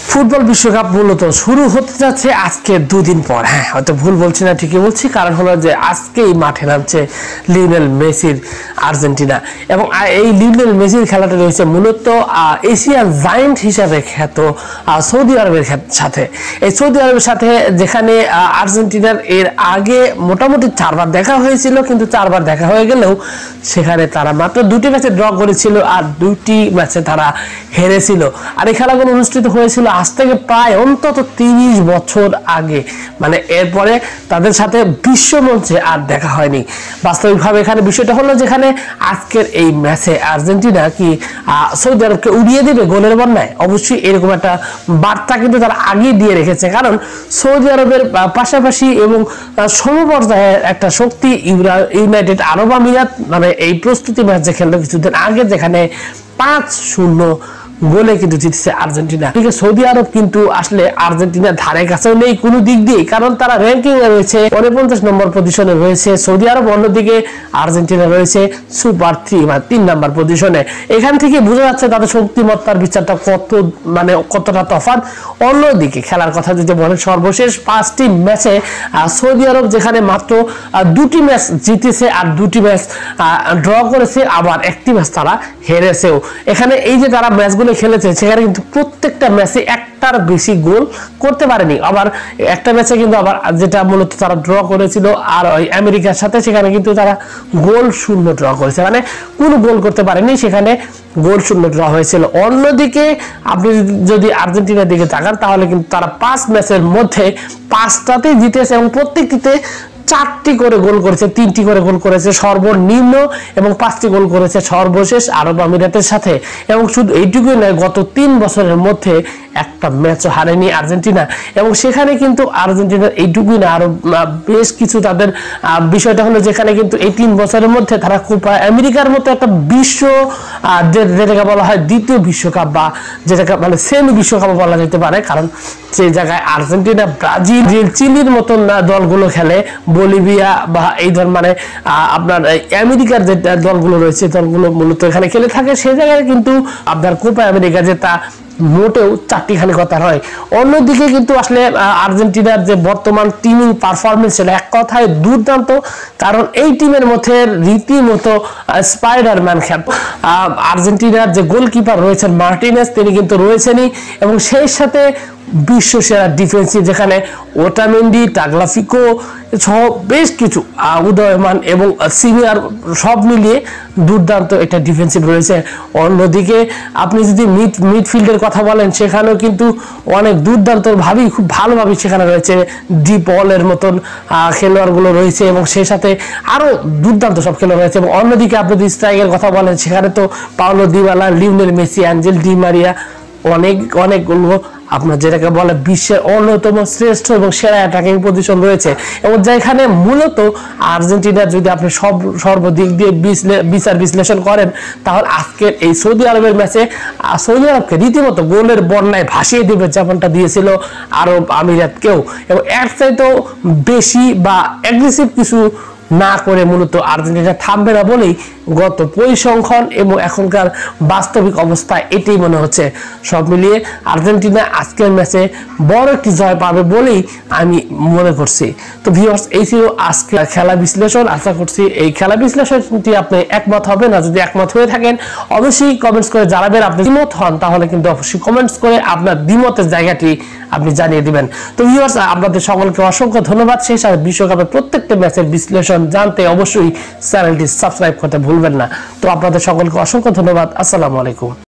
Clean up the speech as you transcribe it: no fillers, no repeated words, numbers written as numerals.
Football বিশ্বকাপ মূলত শুরু হতে যাচ্ছে আজকে দুদিন পর। হ্যাঁ, হয়তো ভুল বলছি না, ঠিকই বলছি, কারণ হলো যে আজকেই মাঠে নামছে লিওনেল মেসির আর্জেন্টিনা। এবং এই লিওনেল মেসির খেলাটা রয়েছে মূলত এশিয়ান জায়েন্ট হিসাবে খ্যাত সৌদি আরবের সাথে। এই সৌদি আরবের সাথে যেখানে আর্জেন্টিনার এর আগে মোটামুটি 4 বার দেখা হয়েছিল, কিন্তু 4 বার দেখা হয়ে গেলেও সেখানে তারা মাত্র 2টি ম্যাচে ড্র করেছিল আর 2টি ম্যাচে তারা হেরেছিল। আর এই খেলাগুলো অনুষ্ঠিত হয়েছিল আজ থেকে প্রায় অন্তত 30 বছর আগে। মানে এরপরে তাদের সাথে বিশ্বমঞ্চে আর দেখা হয়নি। বাস্তবিকভাবে এখানে বিষয়টা হলো যেখানে আজকের এই ম্যাচে আর্জেন্টিনা কি সৌদি আরবকে উড়িয়ে দেবে গোলের বন্যায়? অবশ্যই এরকম একটা বার্তা কিন্তু তারা আগে দিয়ে রেখেছে, কারণ সৌদি আরবের পাশাপাশি এবং সমপর্যায়ের একটা শক্তি ইউনাইটেড আরব আমিরাত মানে এই প্রস্তুতি ম্যাচ যে খেললো কিছুদিন আগে, যেখানে 5-0 গোলে কিন্তু জিতেছে আর্জেন্টিনা। ঠিক আছে, সৌদি আরব কিন্তু আসলে আর্জেন্টিনার ধারে কাছেও নেই কোনো দিক দিয়ে, কারণ তারা র্যাঙ্কিং এ রয়েছে 49 নম্বর পজিশনে রয়েছে সৌদি আরব, অন্যদিকে আর্জেন্টিনা রয়েছে সুপার 3 বা 3 নম্বর পজিশনে। এখান থেকে বোঝা যাচ্ছে তাদের শক্তিমত্তার বিচারটা কতটা তফাৎ। অন্যদিকে খেলার কথা যদি বলেন, সর্বশেষ 5টি ম্যাচে সৌদি আরব যেখানে মাত্র 2টি ম্যাচ জিতেছে আর 2টি ম্যাচ ড্র করেছে, আবার 1টি ম্যাচ তারা হেরেছেও। এখানে এই যে তারা ম্যাচগুলো খেলেছে সেখানে কিন্তু প্রত্যেকটা ম্যাচে একটার বেশি গোল করতে পারেনি। আবার একটা ম্যাচে কিন্তু আবার যেটা মূলত তারা ড্র করেছিল আর ওই আমেরিকার সাথে, সেখানে কিন্তু তারা গোল শূন্য ড্র করেছে, মানে কোনো গোল করতে পারেনি, সেখানে গোল শূন্য ড্র হয়েছিল। অন্যদিকে আপনি যদি আর্জেন্টিনার দিকে তাকান তাহলে কিন্তু তারা 5 ম্যাচের মধ্যে 5টাতেই জিতেছে এবং প্রত্যেকটিতে 4টি করে গোল করেছে, 3টি করে গোল করেছে সর্বনিম্ন এবং 5টি গোল করেছে সর্বশেষ আরব আমিরাতের সাথে। এবং শুধু এইটুকুই নয়, গত 3 বছরের মধ্যে একটা ম্যাচও হারেনি আর্জেন্টিনা। এবং সেখানে কিন্তু আর্জেন্টিনার এইটুকুই না, আরো বেশ কিছু তাদের বিষয়টা হলো যেখানে কিন্তু এই 3 বছরের মধ্যে তারা কোপা আমেরিকার মতো একটা বিশ্ব যেটাকে বলা হয় দ্বিতীয় বিশ্বকাপ বা যেটাকে মানে সেমি বিশ্বকাপ বলা যেতে পারে, কারণ যে জায়গায় আর্জেন্টিনা, ব্রাজিল, চিলির মতন দলগুলো খেলে, বলিভিয়া বা এই ধর মানে আপনার আমেরিকার যে দলগুলো রয়েছে দলগুলো মূলত এখানে খেলে থাকে, সেই জায়গায় কিন্তু আপনার কোপা আমেরিকা যে তা মোটেও 4টিখানি কথা হয়। অন্যদিকে কিন্তু আসলে আর্জেন্টিনার যে বর্তমান টিমিং পারফরমেন্স ছিল এক কথায় দুর্দান্ত, কারণ এই টিমের মধ্যে রীতিমতো স্পাইডারম্যান খেল। আর্জেন্টিনার যে গোলকিপার রয়েছেন মার্টিনেস, তিনি কিন্তু রয়েছেনই, এবং সেই সাথে বিশ্ব সেরা ডিফেন্সিভ যেখানে ওটামেন্ডি, টাগলাফিকো সহ বেশ কিছু উদয়মান এবং সিনিয়র সব মিলিয়ে দুর্দান্ত একটা ডিফেন্সিভ রয়েছে। অন্যদিকে আপনি যদি মিডফিল্ডের কথা বলেন, সেখানেও কিন্তু অনেক দুর্দান্ত ভাবেই খুব ভালোভাবে সেখানে রয়েছে, ডিপ বলের মতন খেলোয়াড়গুলো রয়েছে এবং সেই সাথে আরো দুর্দান্ত সব খেলোয়াড় রয়েছে। এবং অন্যদিকে আপনি যদি স্ট্রাইকের কথা বলেন, সেখানে তো Paulo Dybala, Lionel Messi, Angel Di Maria, অনেকগুলো আপনার যেটাকে বলে বিশ্বের অন্যতম শ্রেষ্ঠ এবং সেরা অ্যাটাকিং পজিশন রয়েছে। এবং যেখানে মূলত আর্জেন্টিনা যদি আপনি সর্বদিক দিয়ে বিচার বিশ্লেষণ করেন, তাহলে আজকের এই সৌদি আরবের ম্যাচে সৌদি আরবকে রীতিমতো গোলের বন্যায় ভাসিয়ে দেবে, যেমনটা দিয়েছিল আরব আমিরাতকেও। এবং এর চাইতেও বেশি বা অ্যাগ্রেসিভ কিছু না করে মূলত আর্জেন্টিনা থামবে না বলেই গত পরিসংখ্যান এবং এখনকার বাস্তবিক অবস্থা এটাই মনে হচ্ছে। সব মিলিয়ে আর্জেন্টিনা আজকের ম্যাচে বড় একটি জয় পাবে বলেই আমি মনে করছি। তো ভিউয়ার্স, এই ছিল আজকে খেলা বিশ্লেষণ। আশা করছি এই খেলা বিশ্লেষণটি আপনি একমত হবেন, আর যদি একমত হয়ে থাকেন অবশ্যই কমেন্টস করে জানাবেন। আপনি দ্বিমত হন তাহলে কিন্তু অবশ্যই কমেন্টস করে আপনার দ্বিমতের জায়গাটি আপনি জানিয়ে দিবেন। তো ভিউয়ার্স, আপনাদের সকলকে অসংখ্য ধন্যবাদ। সেই সাথে বিশ্বকাপের প্রত্যেকটা ম্যাচের বিশ্লেষণ জানতে অবশ্যই চ্যানেলটি সাবস্ক্রাইব করতে ভুলবেন না। তো আপনাদের সকলকে অসংখ্য ধন্যবাদ। আসসালামু আলাইকুম।